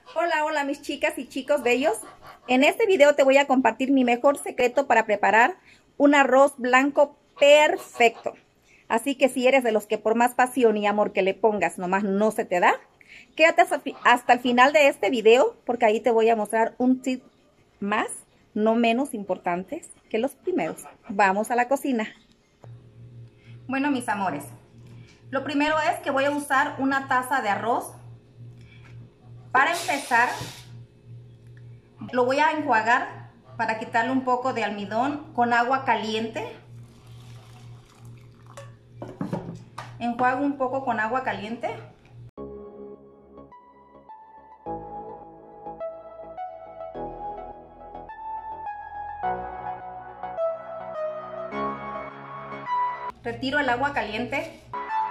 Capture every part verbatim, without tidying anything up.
Hola, hola mis chicas y chicos bellos. En este video te voy a compartir mi mejor secreto para preparar un arroz blanco perfecto. Así que si eres de los que por más pasión y amor que le pongas nomás no se te da, quédate hasta el final de este video porque ahí te voy a mostrar un tip más, no menos importantes que los primeros. Vamos a la cocina. Bueno, mis amores, lo primero es que voy a usar una taza de arroz. Para empezar, lo voy a enjuagar para quitarle un poco de almidón con agua caliente. Enjuago un poco con agua caliente. Retiro el agua caliente.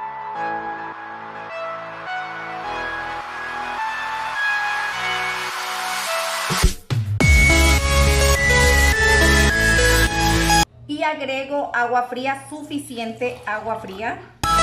Y agrego agua fría, suficiente agua fría.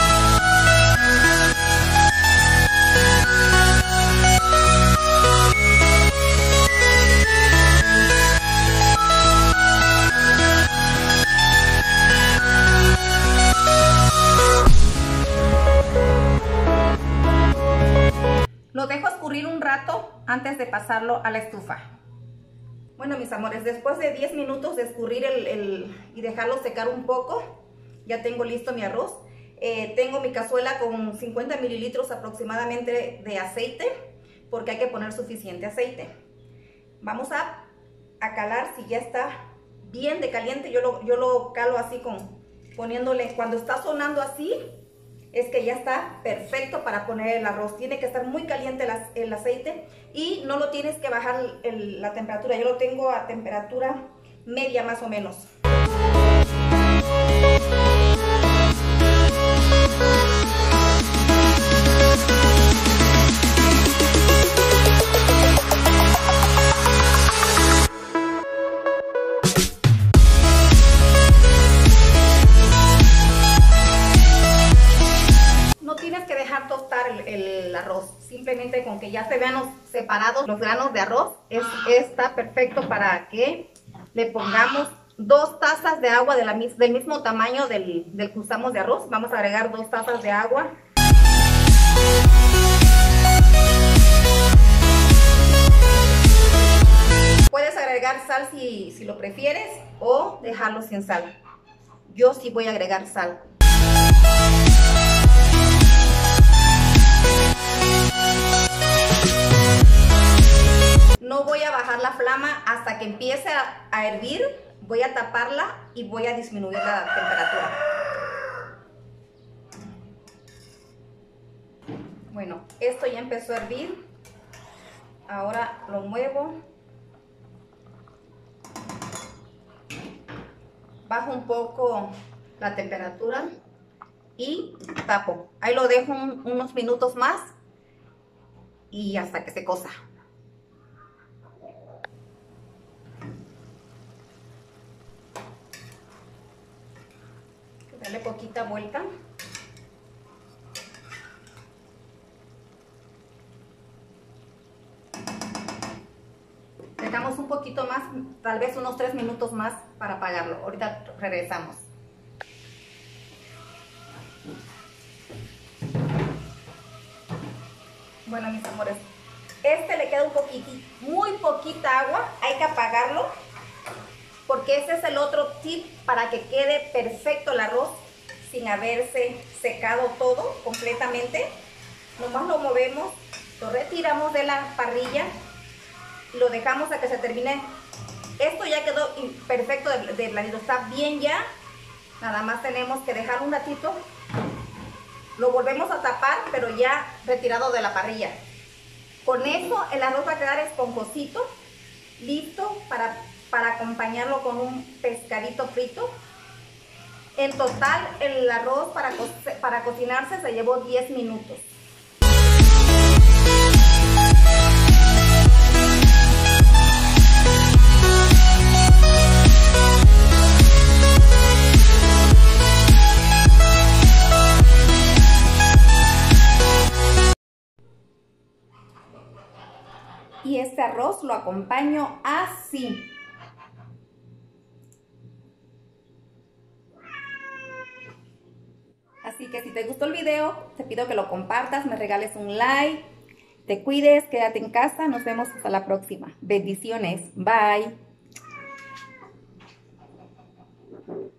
Lo dejo escurrir un rato antes de pasarlo a la estufa. Bueno, mis amores, después de diez minutos de escurrir el, el, y dejarlo secar un poco, ya tengo listo mi arroz. Eh, tengo mi cazuela con cincuenta mililitros aproximadamente de aceite, porque hay que poner suficiente aceite. Vamos a, a calar si ya está bien de caliente. Yo lo, yo lo calo así, con poniéndole, cuando está sonando así, es que ya está perfecto para poner el arroz. Tiene que estar muy caliente el, el aceite y no lo tienes que bajar el, la temperatura. Yo lo tengo a temperatura media más o menos. El arroz, simplemente con que ya se vean separados los granos de arroz, es, está perfecto para que le pongamos dos tazas de agua de la, del mismo tamaño del, del que usamos de arroz. Vamos a agregar dos tazas de agua. Puedes agregar sal si, si lo prefieres o dejarlo sin sal. Yo sí voy a agregar sal. No voy a bajar la flama hasta que empiece a, a hervir. Voy a taparla y voy a disminuir la temperatura. Bueno, esto ya empezó a hervir. Ahora lo muevo. Bajo un poco la temperatura y tapo. Ahí lo dejo un, unos minutos más y hasta que se cosa. Dale poquita vuelta. Dejamos un poquito más, tal vez unos tres minutos más para apagarlo. Ahorita regresamos. Bueno, mis amores, este le queda un poquitito, muy poquita agua. Hay que apagarlo, porque ese es el otro tip para que quede perfecto el arroz sin haberse secado todo completamente. Nomás lo movemos, lo retiramos de la parrilla y lo dejamos a que se termine. Esto ya quedó perfecto de, de blandito, está bien ya. Nada más tenemos que dejar un ratito. Lo volvemos a tapar, pero ya retirado de la parrilla. Con eso el arroz va a quedar esponjosito, listo para... para acompañarlo con un pescadito frito. En total el arroz para, co para cocinarse se llevó diez minutos. y este arroz lo acompaño así. Así que si te gustó el video, te pido que lo compartas, me regales un like, te cuides, quédate en casa, nos vemos hasta la próxima. Bendiciones, bye.